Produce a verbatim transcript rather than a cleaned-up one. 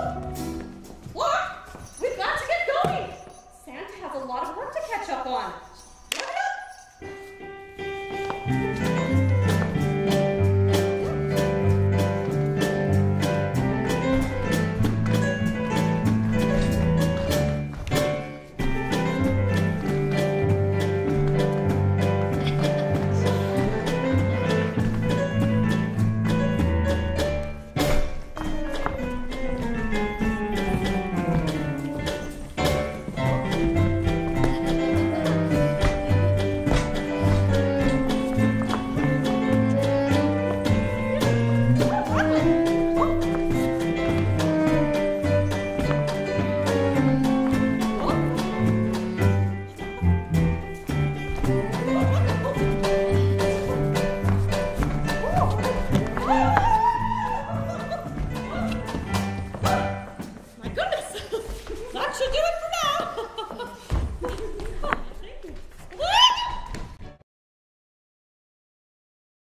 Look, we've got to get going. Santa has a lot of work to catch up on.